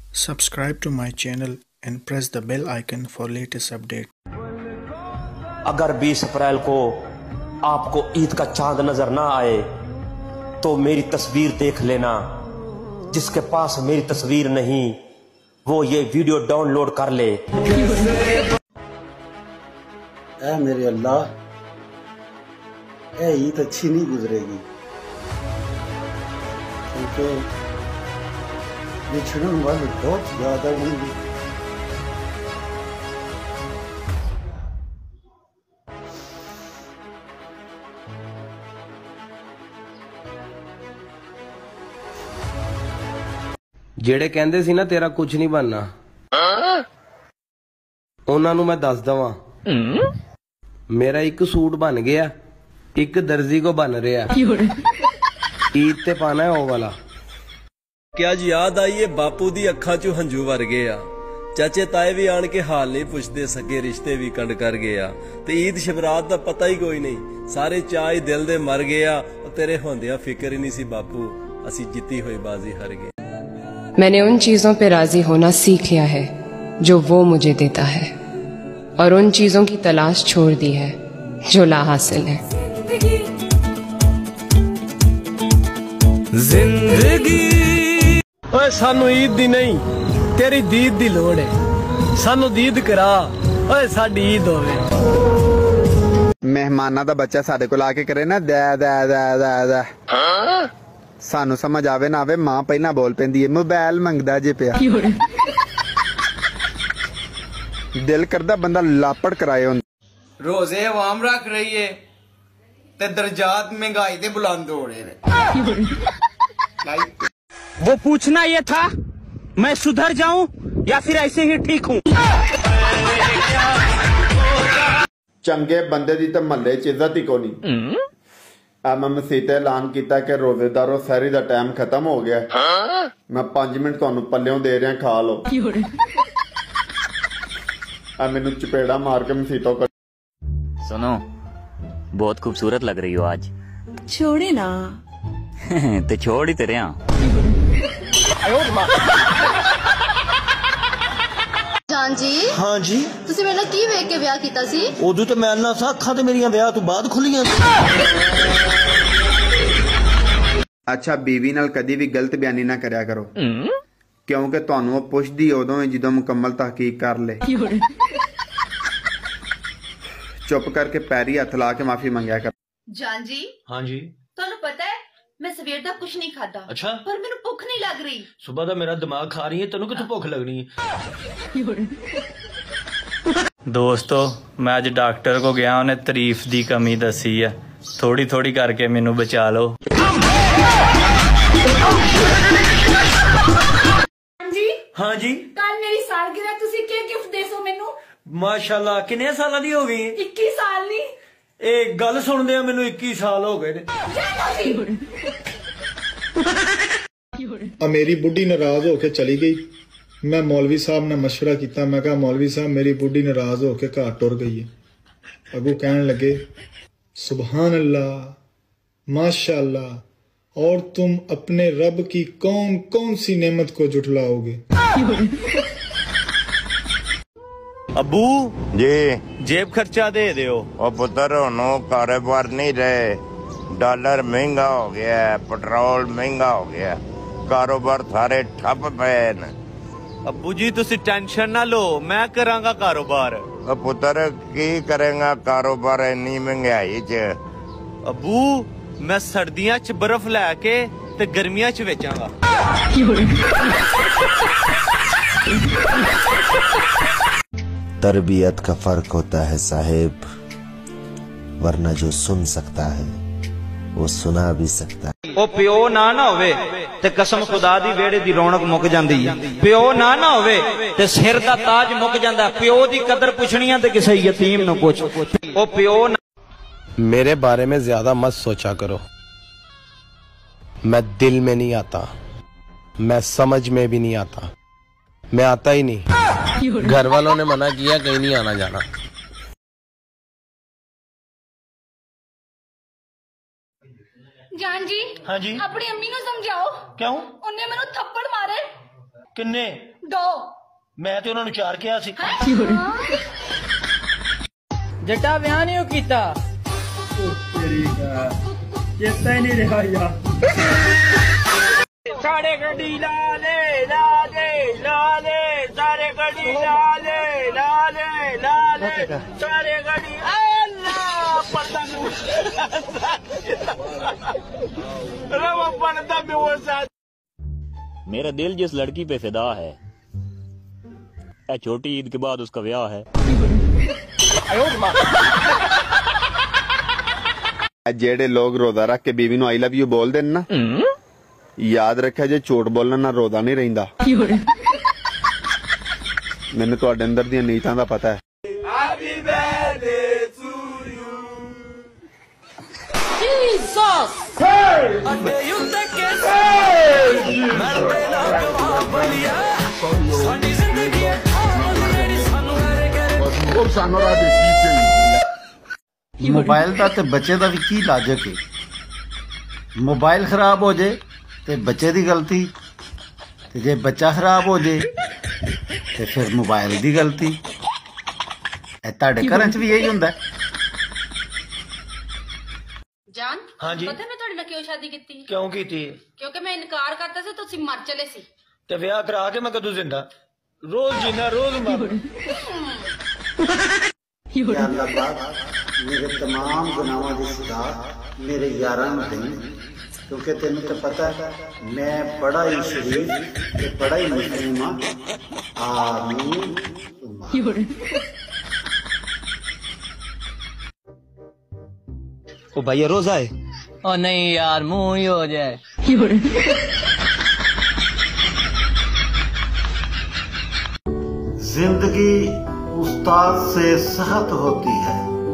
Subscribe to my channel and press the bell icon for latest update. अगर 20 अप्रैल को आपको ईद का चांद नजर ना आए तो मेरी तस्वीर देख लेना। जिसके पास मेरी तस्वीर नहीं वो ये वीडियो डाउनलोड कर ले। ऐ मेरे अल्लाह, ऐ ईद अच्छी नहीं गुजरेगी क्योंकि बिछड़न वाले बहुत ज्यादा होंगे। ਜਿਹੜੇ ਕਹਿੰਦੇ ਸੀ ਨਾ ਤੇਰਾ ਕੁਝ ਨਹੀਂ ਬਣਨਾ, ਉਹਨਾਂ ਨੂੰ ਮੈਂ ਦੱਸ ਦਵਾਂ ਮੇਰਾ ਇੱਕ ਸੂਟ ਬਣ ਗਿਆ, ਇੱਕ ਦਰਜੀ ਕੋ ਬਣ ਰਿਹਾ। ਈਦ ਤੇ ਪਾਣਾ ਹੈ ਉਹ ਵਾਲਾ। ਕਿ ਅੱਜ ਯਾਦ ਆਈਏ ਬਾਪੂ ਦੀ ਅੱਖਾਂ 'ਚੋਂ ਹੰਝੂ ਵਰ ਗਏ ਆ। ਚਾਚੇ ਤਾਏ ਵੀ ਆਣ ਕੇ ਹਾਲ ਨਹੀਂ ਪੁੱਛਦੇ, ਸਕੇ ਰਿਸ਼ਤੇ ਵੀ ਕੰਡ ਕਰ ਗਏ ਆ। ਤੇ ਈਦ ਸ਼ਬਰਾਤ ਦਾ ਪਤਾ ਹੀ ਕੋਈ ਨਹੀਂ, ਸਾਰੇ ਚਾਅ ਹੀ ਦਿਲ ਦੇ ਮਰ ਗਏ ਆ। ਤੇਰੇ ਹੁੰਦਿਆਂ ਫਿਕਰ ਹੀ ਨਹੀਂ ਸੀ ਬਾਪੂ, ਅਸੀਂ ਜਿੱਤੀ ਹੋਈ ਬਾਜ਼ੀ ਹਾਰ ਗਏ। मैंने उन चीजों पे राजी होना सीख लिया है जो वो मुझे देता है, और उन चीजों की तलाश छोड़ दी है जो ला हासिल है। जिंदगी ओए सानू ईद दी नहीं तेरी दीद दी लोड़ है, सानू दीद करा ओए साडी ईद होवे। मेहमाना दा बच्चा साडे कोल आके करे ना दै दै दै दै दै, सानू समझ आवे ना आवे मां पहला बोल पेंदी है मोबाइल मंगदा जे पिया। दिल करदा बंदा लापड़ कराए। रोजे अवाम रख रही है ते दर्जात महंगाई दे बुलंद हो रहे हैं। वो पूछना ये था मैं सुधर जाऊं या फिर ऐसे ही ठीक हूं। चंगे बंदे दी ते महल्ले च इज्जत ही कोनी। मैं मसीते ऐलान किया कि रोजेदारों सहरी दा टाइम खत्म हो गया, मैं 5 मिनट तुहानू पल्लियों दे रहा, खा लो। मैनू चपेड़ा मार के मसीतों कर। सुनो, बहुत खूबसूरत लग रही हो आज। छोड़े ना। तो छोड़ ही तेरे जान जी। हाँ जी। तुसी मेरे की वेख के ब्याह कीता सी? उदू तो मैं ना सा, अखां ते मेरियां ब्याह तो बाद खुलियां। अच्छा, बीवी नाल कदी भी गलत बयानी ना करया करो, क्योंकि तुहानू वो पुछदी उदों है जदों मुकम्मल तहकीक कर ले। चुप करके पैरी हथ ला के माफी मंगया कर। जान जी। हाँ जी। तुहानू पता है मैं सवेर दा कुछ नहीं खाता। अच्छा। पर मेनू भुख नहीं लग रही। सुबह दा मेरा दिमाग खा रही है, तेनू कित्थों भुख लगनी है? दोस्तों, मैं आज डॉक्टर को गया, उन्हें तारीफ दी कमी दसी है, थोड़ी थोड़ी करके मैनू बचा लो। जी। हाँ जी। कल मेरी सालगिरह, तुसी क्या गिफ्ट दे सो मेनू? माशाल्लाह, कितने साल दी हो गई? 21 साल नहीं। एक गल सुनदे मैनू 21 साल हो गए ने। मेरी बुढ़ी नाराज होके चली गई। मैं मौलवी साहब ने मशवरा किया, मैं कहा मौलवी साहब मेरी बुढ़ी नाराज होके घर टुर गई है। अगू कहन लगे सुभान अल्लाह, माशाल्लाह, और तुम अपने रब की कौन कौन सी नेमत को जुटलाओगे? अबू जी, जेब खर्चा दे दियो। और पुत्र नो कारोबार नहीं रहे, डॉलर महंगा हो गया, पेट्रोल महंगा हो गया, कारोबार सारे ठप पे न। अबू जी तुसी टेंशन ना लो, मैं करांगा कारोबार। पुत्र की करेगा कारोबार इन्नी महंगाई च? अबू मैं सर्दियां च बर्फ लैके ते गर्मियां च बेचांगा। तरबियत का फर्क होता है साहेब, वरना जो सुन सकता है वो सुना भी सकता है। ओ प्यो ना होवे ते कसम खुदा दी वेड़े दी रौनक मुक जांदी है। प्यो ना होवे ते सिर दा ताज मुक जांदा। प्यो दी कदर पुछनी है ते किसी यतीम नु पुछ। ओ प्यो ना। मेरे बारे में ज्यादा मत सोचा करो, मैं दिल में नहीं आता, मैं समझ में भी नहीं आता, मैं आता ही नहीं। घर वालों ने मना किया, कहीं नहीं आना जाना। जान जी। हाँ जी। अपनी अम्मी को समझाओ। क्यों? उन्हें मेनू थप्पड़ मारे। किन्ने? 2 ਮੈਂ ਤੇ ਉਹਨਾਂ ਨੂੰ 4 ਕਿਹਾ ਸੀ। ਜੱਟਾ ਵਿਆਹ ਨਹੀਂ ਕੀਤਾ। ਤੇਰੀ ਦਾ ਚੇਤਾ ਹੀ ਨਹੀਂ ਰਿਹਾ ਯਾਰ। सारे गड्डी लाले लाले लाले सारे गड्डी लाले लाले लाले सारे गड्डी अल्लाह पर्दा रवा पर्दा में वो साथ। मेरा दिल जिस लड़की पे फिदा है, छोटी ईद के बाद उसका ब्याह है। जेड़े लोग रोजा रख के बीवी नु आई लव यू बोल देन ना, याद रखा जे झूठ बोलना ना रोदा नहीं रहिंदा। मैंने तुहाडे अंदर दी नीतां दा पता है। Happy birthday to you Jesus अड्डे युद्ध के मरते ना बलिया साडी जिंदगी ऑलरेडी सानू करे और सानू रा देखी। मोबाइल दा ते बच्चे दा भी की लाजक है। मोबाइल खराब हो जाए ते बच्चे दी गलती, ते जे बच्चा खराब हो जाए ते फिर मोबाइल दी गलती। तुहाडे घरां च भी यही हुंदा। जान हाँ जी। पता मैं तुहाडे नाल क्यों शादी कीती? क्यों कीती? क्योंकि मैं इनकार करता सी तुसी मर चले सी। ते विआह करा के मैं कदों जिंदा? रोज जीना रोज मर। या अल्लाह पाक मेरे तमाम गुनाहों की सजा मेरे यारां नूं दें, क्योंकि तेनों तो पता है मैं बड़ा ही शरीफ ते बड़ा ही मुस्लिम हाँ। आमीन। ओ भैया रोजा है? ओ नहीं यार मुंह ही हो जाए। जिंदगी उस्ताद से सेहत होती है।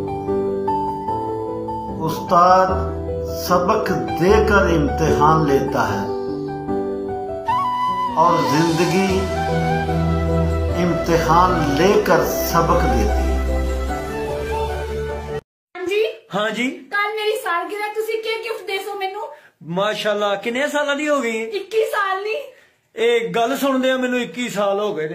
उस्ताद सबक देकर इम्तिहान लेता है और जिंदगी इम्तिहान लेकर सबक देती है। जी हाँ जी। कल मेरी सालगिरह तुसी क्या गिफ्ट देसो मेनू? माशाल्लाह किन्ने साल दी हो गई? 21 साल नहीं। एक गल सुनदे मैनू 21 साल हो गए ने।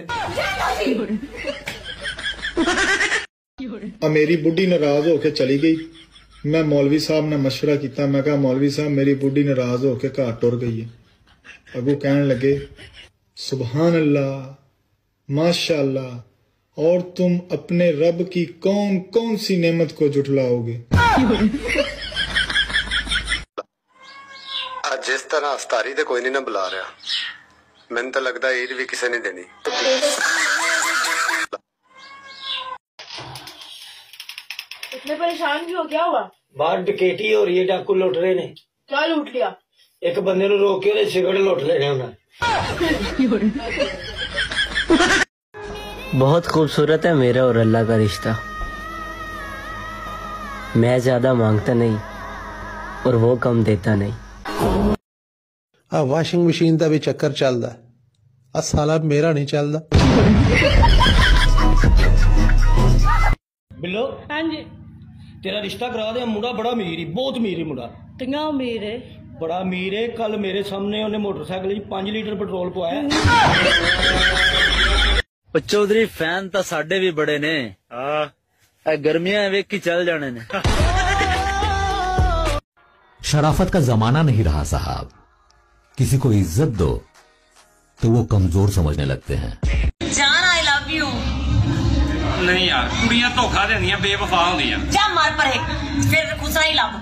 मेरी बुढ़ी नाराज होके चली गई। मैं मौलवी साहब ने मशवरा किया। मैं कहा मौलवी साहब मेरी बुढ़ी नाराज होके घर टुर गई है। अगू कहन लगे सुबहान अल्लाह माशाअल्लाह, और तुम अपने रब की कौन कौन सी नेमत को जुटलाओगे। आज जिस तरह अफ्तारी तो कोई नहीं ना बुला रहा, मैंने तो लगता ईद भी किसी ने देनी। इतने परेशान भी हो, क्या हुआ? बाहर डकैती हो रही है, डाकू लुट रहे ने। क्या लूट लिया? एक बंदे नु रोक के सिगरेट लुट लेने उन्हें। बहुत खूबसूरत है मेरा और अल्लाह का रिश्ता। मैं ज्यादा मांगता नहीं और वो कम देता नहीं। वाशिंग मशीन का भी चक्कर चलता, साला मेरा नहीं चलता। बिल्लो हाँ जी। तेरा रिश्ता करा दे, मुंडा बड़ा अमीर ही, बहुत अमीर ही मुंडा। कितना अमीर है? बड़ा अमीर है। कल मेरे सामने उन्हें मोटरसाइकिल 5 लीटर पेट्रोल पवाया। चौधरी फैन तो साडे भी बड़े ने। गर्मियां वेख के चल जाने ने। शराफत का जमाना नहीं रहा साहब। किसी को इज्जत दो तो वो कमजोर समझने लगते हैं। जान आई लव यू। नहीं यार, कुड़ियां धोखा देंदियां, बेवफा होंदियां। जा मार पर है, फिर खुसरा ही लब।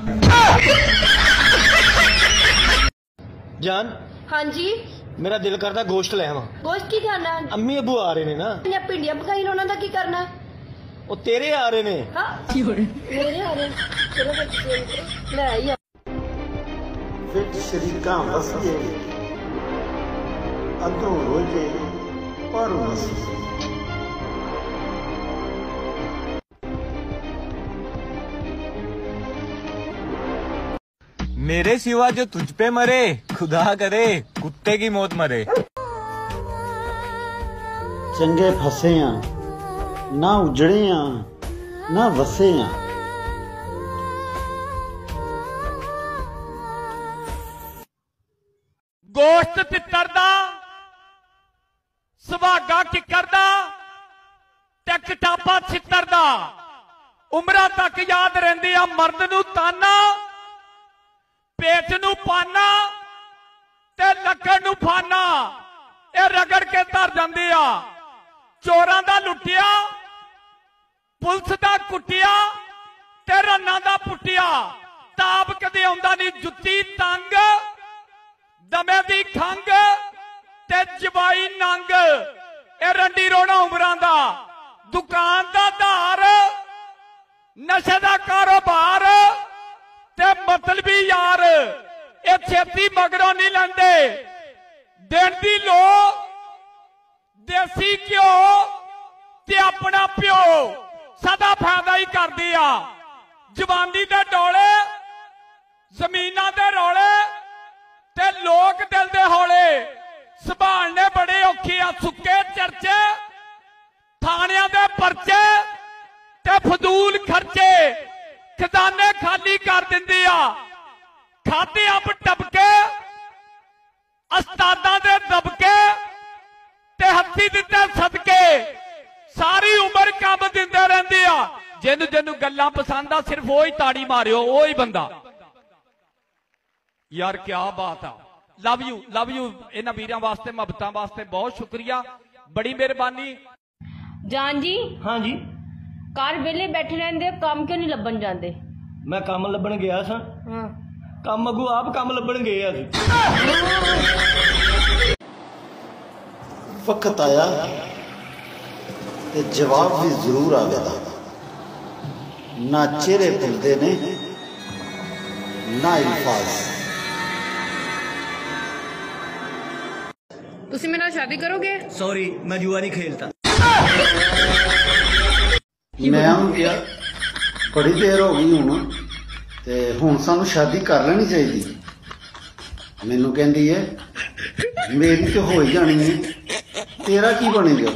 जान। हाँ जी। मेरा दिल करता गोश्त ले आवा। गोश्त की खाना? अम्मी अबू आ रहे ने ना। भिंडियां पकाई लो, उन्हां दा की करना? वो तेरे आ रहे ने। हाँ मेरे आ रहे। चलो ले आई। फिर शरीका वसजे अदो रोजे पर वसी। मेरे सिवा जो तुझ पे मरे, खुदा करे कुत्ते की मौत मरे। चंगे फसे ना उजड़े ना वसे। गोश्त तितर दा ਸੁਭਾਗਾ ਕਿੱਕਰ ਦਾ ਤੇ ਕਟਾਪਾ ਛਿੱਤਰ ਦਾ ਉਮਰਾਂ ਤੱਕ ਯਾਦ ਰਹਿੰਦੀ ਆ। ਮਰਦ ਨੂੰ ਤਾਨਾ, ਪੇਟ ਨੂੰ ਪਾਨਾ ਤੇ ਲੱਕੜ ਨੂੰ ਫਾਨਾ, ਇਹ ਰਗੜ ਕੇ ਧਰ ਜਾਂਦੇ ਆ। ਚੋਰਾਂ ਦਾ ਲੁੱਟਿਆ, ਪੁਲਿਸ ਦਾ ਕੁੱਟਿਆ ਤੇ ਰੰਨਾਂ ਦਾ ਪੁੱਟਿਆ। ਤਾਬ ਕਦੇ ਆਉਂਦਾ ਨਹੀਂ, ਜੁੱਤੀ ਤੰਗ, ਦਮੇ ਦੀ ਖੰਗ ਤੇ ਜਵਾਈ ਨੰਗ, ਇਹ ਰੰਡੀ ਰੋਣਾ ਉਮਰਾਂ ਦਾ। ਦੁਕਾਨ ਦਾ ਧਾਰ, ਨਸ਼ੇ ਦਾ ਕਾਰੋਬਾਰ ਤੇ ਮਤਲਬੀ ਯਾਰ, ਇਹ ਛੇਤੀ ਮਗਰੋਂ ਨਹੀਂ ਲੈਂਦੇ। ਦਿਨ ਦੀ ਲੋ, ਦੇਸੀ ਘਿਓ ਤੇ ਆਪਣਾ ਪਿਓ ਸਦਾ ਫਾਇਦਾ ਹੀ ਕਰਦੇ ਆ। ਜਵਾਨੀ ਦੇ ਡੋਲੇ, ਜ਼ਮੀਨਾਂ ਦੇ ਰੌਲੇ ਤੇ ਲੋਕ ਦਿਲ ਦੇ ਹੌਲੇ, ਸੰਭਾਲਣੇ ਬੜੇ ਔਖੇ ਆ। ਸੁੱਕੇ ਚਰਚੇ, ਥਾਣਿਆਂ ਦੇ ਪਰਚੇ ਤੇ ਫਜ਼ੂਲ ਖਰਚੇ, ਖਜ਼ਾਨੇ ਖਾਲੀ ਕਰ ਦਿੰਦੇ ਆ। ਖਾਤੇ ਅੰਬ ਟਪਕੇ, ਉਸਤਾਦਾਂ ਦੇ ਦਬਕੇ ਤੇ ਹੱਥੀ ਦਿੱਤੇ ਸਦਕੇ, ਸਾਰੀ ਉਮਰ ਕੰਮ ਦਿੰਦੇ ਰਹਿੰਦੇ ਆ। ਜਿਹਨੂੰ ਗੱਲਾਂ ਪਸੰਦ ਆ ਸਿਰਫ ਉਹ ਹੀ ਤਾੜੀ ਮਾਰਿਓ, ਉਹ ਹੀ ਬੰਦਾ। ਯਾਰ ਕੀ ਬਾਤ ਆ। ਲਵ ਯੂ ਇਹਨਾਂ ਵੀਰਾਂ ਵਾਸਤੇ, ਮੁਹੱਬਤਾਂ ਵਾਸਤੇ ਬਹੁਤ ਸ਼ੁਕਰੀਆ, ਬੜੀ ਮਿਹਰਬਾਨੀ। ਜਾਨ ਜੀ। हाँ जी। ਘਰ ਵਿਹਲੇ ਬੈਠੇ ਰਹਿੰਦੇ, ਕੰਮ ਕਿਉਂ ਨਹੀਂ ਲੱਭਣ ਜਾਂਦੇ? मैं काम ਲੱਭਣ ਗਿਆ ਸਾਂ। ਹਾਂ। ਕੰਮ ਅੱਗੋਂ ਆਪ ਕੰਮ ਲੱਭਣ ਗਏ ਆ ਜੀ। वक्त आया ਤੇ ਜਵਾਬ ਵੀ ਜ਼ਰੂਰ ਆਵੇਗਾ। ਨਾ ਚਿਹਰੇ ਭੁੱਲਦੇ ਨੇ ਨਾ ਅਲਫਾਜ਼। ਤੁਸੀਂ ਮੇਰੇ ਨਾਲ ਸ਼ਾਦੀ ਕਰੋਗੇ? सॉरी मैं जुआ नहीं खेलता। ਮੈਂ ਉਹਨੂੰ ਕਿਹਾ ਬੜੀ ਦੇਰ ਹੋ ਗਈ ਹੁਣ, ਤੇ ਹੁਣ ਸਾਨੂੰ ਸ਼ਾਦੀ ਕਰ ਲੈਣੀ ਚਾਹੀਦੀ। ਮੈਨੂੰ ਕਹਿੰਦੀ ਹੈ ਮੇਰੀ ਤੇ ਹੋ ਹੀ ਜਾਣੀ ਹੈ, ਤੇਰਾ ਕੀ ਬਣੇਗਾ?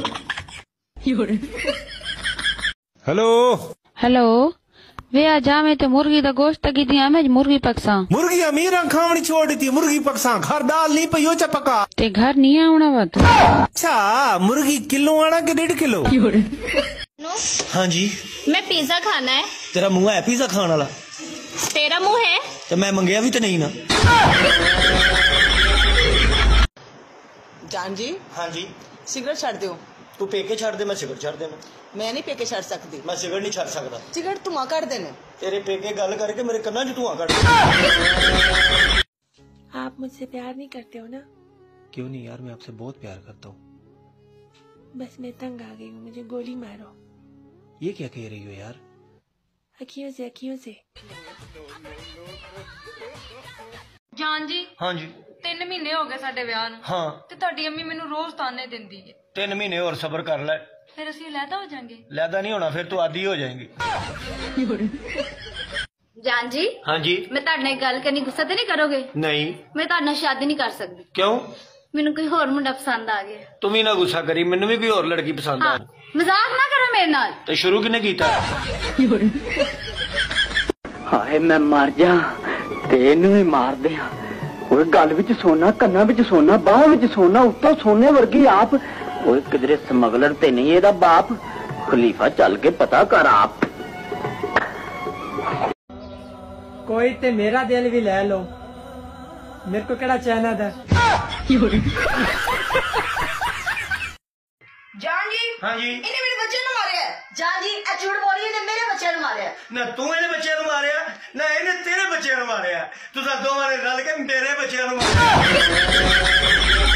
हेलो वे आजा मैं तो मुर्गी दा गोश्त की दिया मैं मुर्गी पकसा मुर्गी अमीर खावनी छोड़ दी, मुर्गी पकसा घर दाल नहीं पई हो चा पका ते घर नहीं आना वत। अच्छा मुर्गी किलो आना के 1.5 किलो? हाँ जी। मैं पिज्जा खाना है। तेरा मुंह है पिज्जा खाने वाला? तेरा मुंह है तो मैं मंगया भी तो नहीं ना। जान जी। हाँ जी। सिगरेट छड़ दो। तू पेके छड़ दे, मैं सिगरेट छड़ देना। मैं नहीं पेके छड़ सकती। मैं सिगरेट नहीं छड़ सकता। सिगरेट धुआं कर देने। तेरे पेके गल करके मेरे कन्ना च धुआं कर। आप मुझसे प्यार नहीं करते हो ना? क्यों नहीं यार, मैं आपसे बहुत प्यार करता हूँ। बस मैं तंग आ गई हूँ, मुझे गोली मारो। ये क्या कह रही हो यार? अखियों से अखियों से। जान जी। हाँ जी। 3 महीने हो गए साडे विआह नूं। हाँ। ते तुहाडी अम्मी मैनूं रोज ताने दिंदी है। 3 महीने और सब्र कर ले, फिर असीं अलहदा हो जाएंगे। लैदा नहीं होना, फिर तो आदी हो जाएंगी। जान जी। हाँ जी। मैं तुहाडे नाल गल करनी, गुस्सा ते नहीं करोगे? नहीं। मैं तुहाडे नाल शादी नहीं कर सकदी। क्यों? मैनूं कोई होर मुंडा पसंद आ गया। तुम ही ना गुस्सा करी, मैनू भी कोई और लड़की पसंद हाँ, मजाक ना करो मेरे नाल। तो शुरू किने कीता? हाय मैं मर जा तेनू ही मार दिया। ओए गल विच सोना, कन्ना विच सोना, बाह विच सोना, उत्तों सोने वर्गी आप। ओए किधरे स्मगलर ते नहीं एदा बाप? खलीफा चल के पता कर आप। कोई ते मेरा दिल भी ले लो, मेरे को केड़ा चैन है? जान जी। हाँ जी। इन्हें मेरे बच्चे ने मारे है। जान जी ए झूठ बोल रही है, मेरे बच्चे ने मारे है। ना तू इन्हें बच्चे ने मारे ना इन्हें तेरे बच्चे ने मारे। तुसा दोवां ने रल के मेरे बच्चे ने मारे।